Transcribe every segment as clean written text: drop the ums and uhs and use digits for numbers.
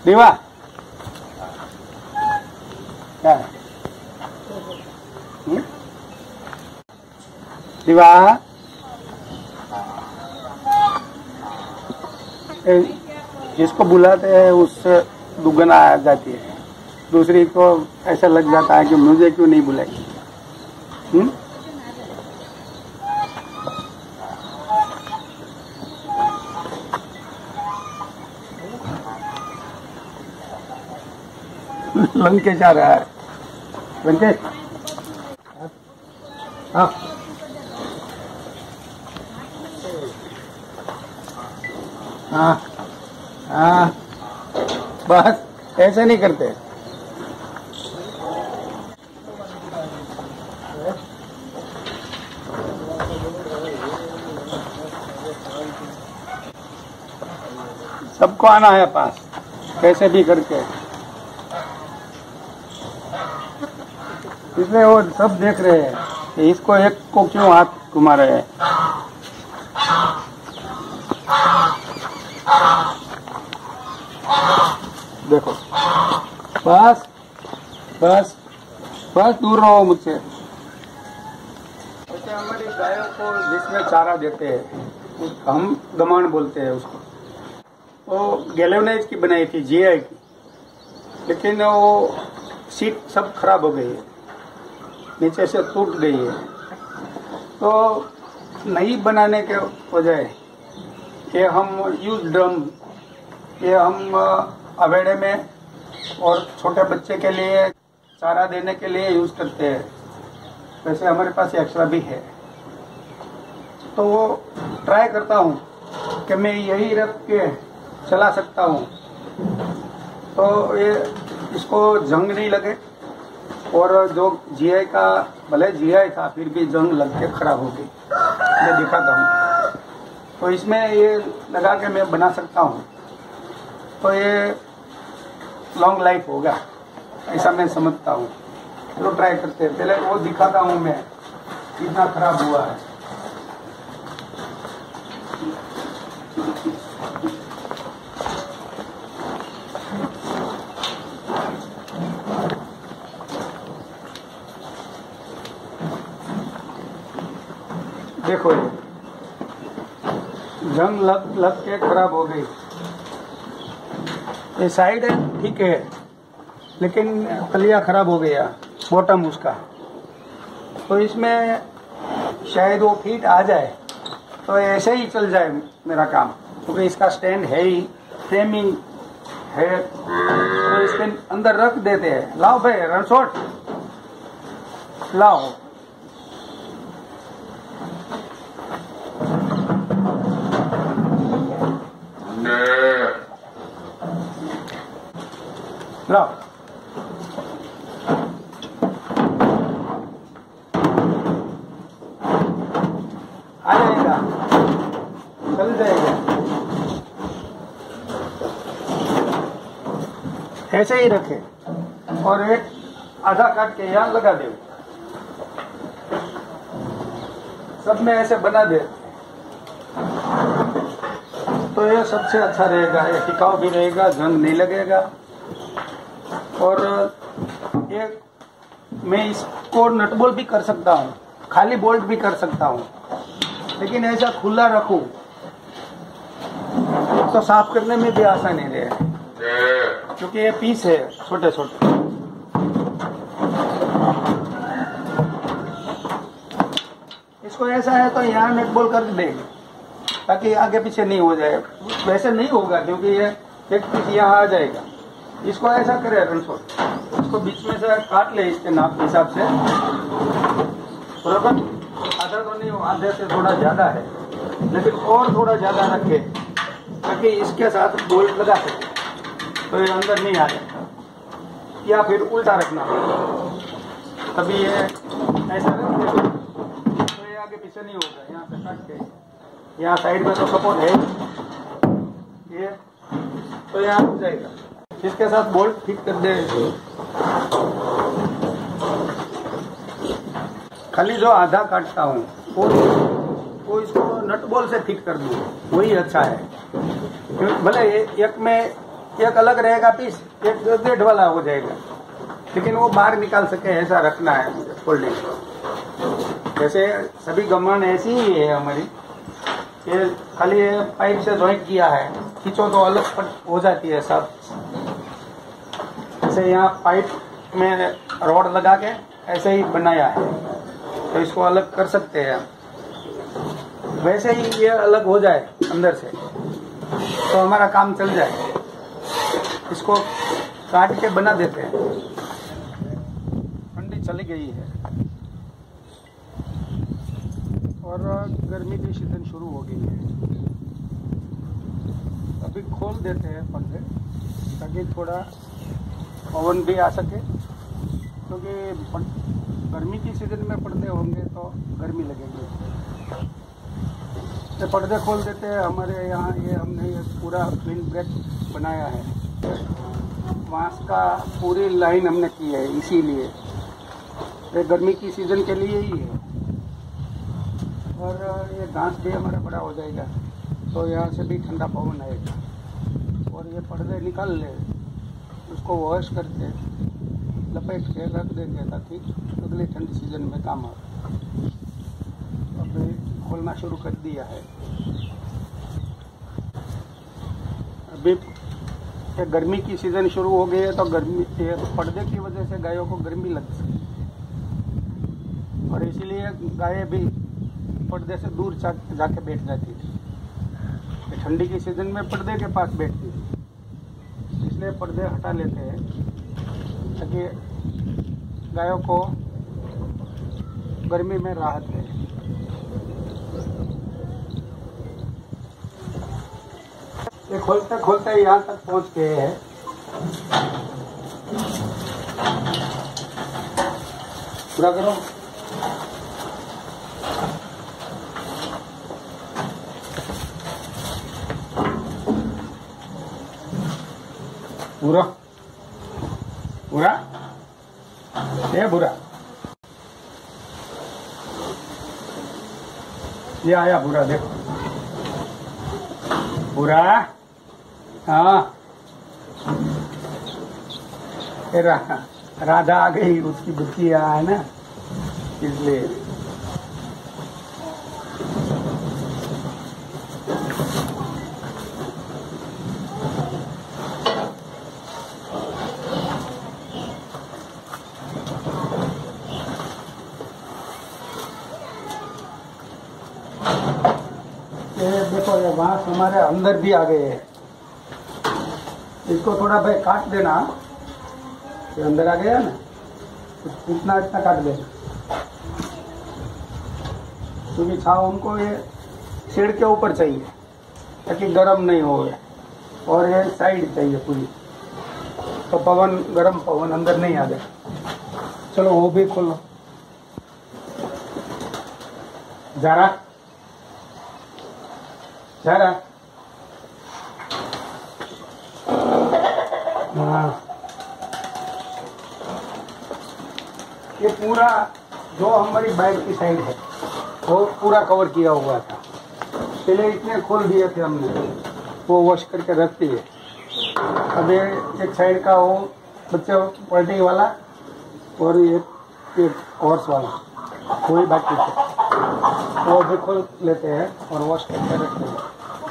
दीवा क्या है? दीवा जिसको बुलाते हैं उससे दुगना आ जाती है, दूसरी को ऐसा लग जाता है कि मुझे क्यों नहीं बुलाई। लंकेश आ रहा है। लंकेश हाँ हाँ हाँ, बस ऐसे नहीं करते। सबको आना है पास, कैसे भी करके। इसलिए वो सब देख रहे हैं कि इसको एक को क्यों हाथ घुमा रहे हैं। देखो बस बस बस दूर रहो मुझसे। ऐसे हमारी गायों को जिसमें चारा देते हैं हम दमाण बोलते हैं उसको। वो गैलोनाइज की बनाई थी, जीआई की, लेकिन वो सीट सब खराब हो गई है, नीचे से टूट गई है। तो नई बनाने के बजाय ये हम यूज ड्रम, ये हम अवेड़े में और छोटे बच्चे के लिए चारा देने के लिए यूज करते हैं। वैसे हमारे पास एक्स्ट्रा भी है, तो वो ट्राई करता हूँ कि मैं यही रख के चला सकता हूँ, तो ये इसको जंग नहीं लगे। और जो जीआई का, भले जीआई था फिर भी जंग लग के खराब हो गई, मैं दिखाता हूँ। तो इसमें ये लगा के मैं बना सकता हूँ, तो ये लॉन्ग लाइफ होगा, ऐसा मैं समझता हूँ। चलो ट्राई करते हैं, पहले वो दिखाता हूँ मैं कितना खराब हुआ है। देखो ये जंग लग के खराब हो गई। ये साइड है ठीक है, लेकिन कलिया खराब हो गया, बॉटम उसका। तो इसमें शायद वो फिट आ जाए तो ऐसे ही चल जाए मेरा काम, क्योंकि इसका स्टैंड है ही, फ्रेमिंग है, तो इसके अंदर रख देते हैं। लाओ भाई रणछोड़ लाओ। लाओ आ जाएगा, चल जाएगा। ऐसे ही रखे और एक आधा काट के यहाँ लगा दे। सब में ऐसे बना दे तो ये सबसे अच्छा रहेगा, ये टिकाऊ भी रहेगा, जंग नहीं लगेगा। और एक मैं इसको नट बोल्ट भी कर सकता हूँ, खाली बोल्ट भी कर सकता हूँ, लेकिन ऐसा खुला रखूं तो साफ करने में भी आसानी रहे, क्योंकि ये पीस है छोटे छोटे। इसको ऐसा है तो यहाँ नट बोल्ट कर देंगे ताकि आगे पीछे नहीं हो जाए। वैसे नहीं होगा क्योंकि ये एक पीस यहाँ आ जाएगा। इसको ऐसा करे रणछोड़, इसको बीच में से काट ले इसके नाप के हिसाब से, बराबर। आधा तो नहीं, आधे से थोड़ा ज्यादा है, लेकिन और थोड़ा ज्यादा रखे ताकि इसके साथ बोल्ट लगा सके तो ये अंदर नहीं आ जाए। या फिर उल्टा रखना, तभी ये ऐसा रखते तो ये आगे पीछे नहीं होगा। यहाँ से काट के यहाँ साइड में तो सपोर्ट है ये, तो यहाँ हो जाएगा। इसके साथ बोल्ट फिट कर दे। खाली जो आधा काटता हूँ वो इसको नट बोल्ट से फिट कर दूँ, वही अच्छा है। भले एक में एक अलग रहेगा पीस, एक गेट वाला हो जाएगा, लेकिन वो बाहर निकाल सके ऐसा रखना है फोल्डिंग। जैसे सभी गमन ऐसी ही है हमारी, ये खाली ये पाइप से जॉइंट किया है, खींचो तो अलग हो जाती है सब। जैसे यहाँ पाइप में रॉड लगा के ऐसे ही बनाया है, तो इसको अलग कर सकते हैं। वैसे ही ये अलग हो जाए अंदर से तो हमारा काम चल जाए। इसको काट के बना देते हैं। ठंडी चली गई है और गर्मी की सीजन शुरू हो गई है। अभी खोल देते हैं पर्दे ताकि थोड़ा पवन भी आ सके, क्योंकि गर्मी की सीजन में पर्दे होंगे तो गर्मी लगेगी। तो पर्दे खोल देते हैं। हमारे यहाँ ये हमने ये पूरा क्लीन ब्रेक बनाया है, बांस का पूरी लाइन हमने की है, इसीलिए ये गर्मी की सीजन के लिए ही है। और ये घास भी हमारा बड़ा हो जाएगा तो यहाँ से भी ठंडा पवन आएगा। और ये पर्दे निकाल ले, उसको वॉश करके लपेट के रख देंगे ताकि अगली ठंडी सीजन में काम आए। अभी खोलना शुरू कर दिया है। अभी ये गर्मी की सीजन शुरू हो गई है तो गर्मी पर्दे की वजह से गायों को गर्मी लग सकती है और इसीलिए गायें भी पर्दे से दूर जाके बैठ जाती थी। ठंडी की सीजन में पर्दे के पास बैठती थी, इसलिए पर्दे हटा लेते हैं ताकि गायों को गर्मी में राहत रहे। ये खोलते खोलते यहाँ तक पहुँच गए हैं। पूरा करो। पूरा पूरा ये पूरा ये आया पूरा, देखो पूरा। हाँ राधा आ गई, उसकी बुद्धि है ना, इसलिए देखो ये बांस हमारे अंदर भी आ गए हैं। इसको थोड़ा भाई काट देना, ये अंदर आ गया ना, इतना इतना काट देना, क्योंकि छाव हमको ये सिर के ऊपर चाहिए ताकि गर्म नहीं हो। और ये साइड चाहिए पूरी, तो पवन गर्म पवन अंदर नहीं आ जाए। चलो वो भी खोलो जरा जरा। हाँ ये पूरा जो हमारी बैक की साइड है वो पूरा कवर किया हुआ था। पहले इतने खोल दिए थे हमने, वो वॉश करके रख दिए। अब ये एक साइड का वो बच्चे पलटी वाला और ये हॉर्स वाला वही बाकी थे, वो भी खोल लेते हैं और वॉश करके रखते हैं।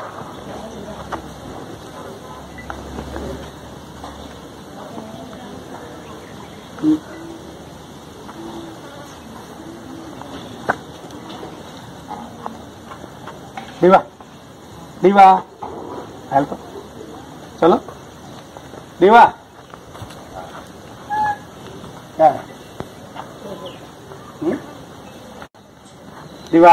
दीवा दीवा हेल्प, चलो दीवा क्या है दीवा।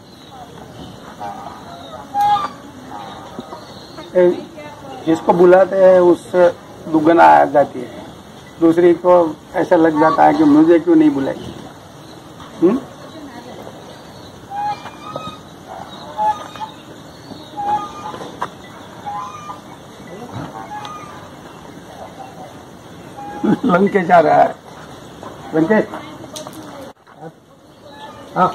जिसको बुलाते हैं उससे दुगना आ जाती है, दूसरी को ऐसा लग जाता है कि मुझे क्यों नहीं बुलाई। लंकेश आ रहा है, लंकेश हाँ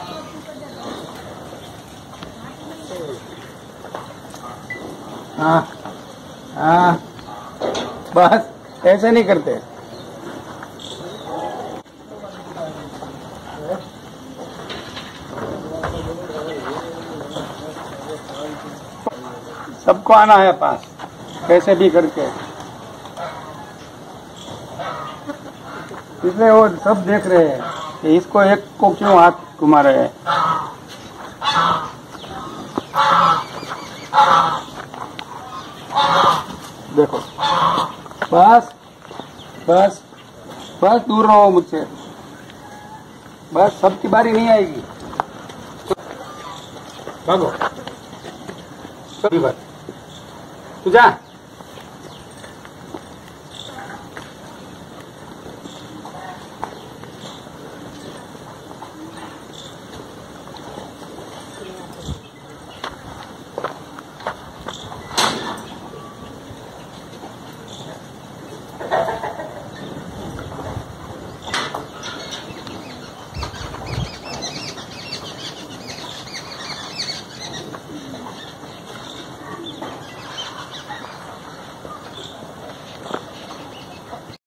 हाँ हाँ बस ऐसे नहीं करते। सबको आना है पास, कैसे भी करके। इसलिए वो सब देख रहे हैं कि इसको एक को क्यों हाथ घुमा रहे हैं। देखो, बस बस बस दूर रहो मुझसे, बस सबकी बारी नहीं आएगी। भागो, सभी बात तू जा।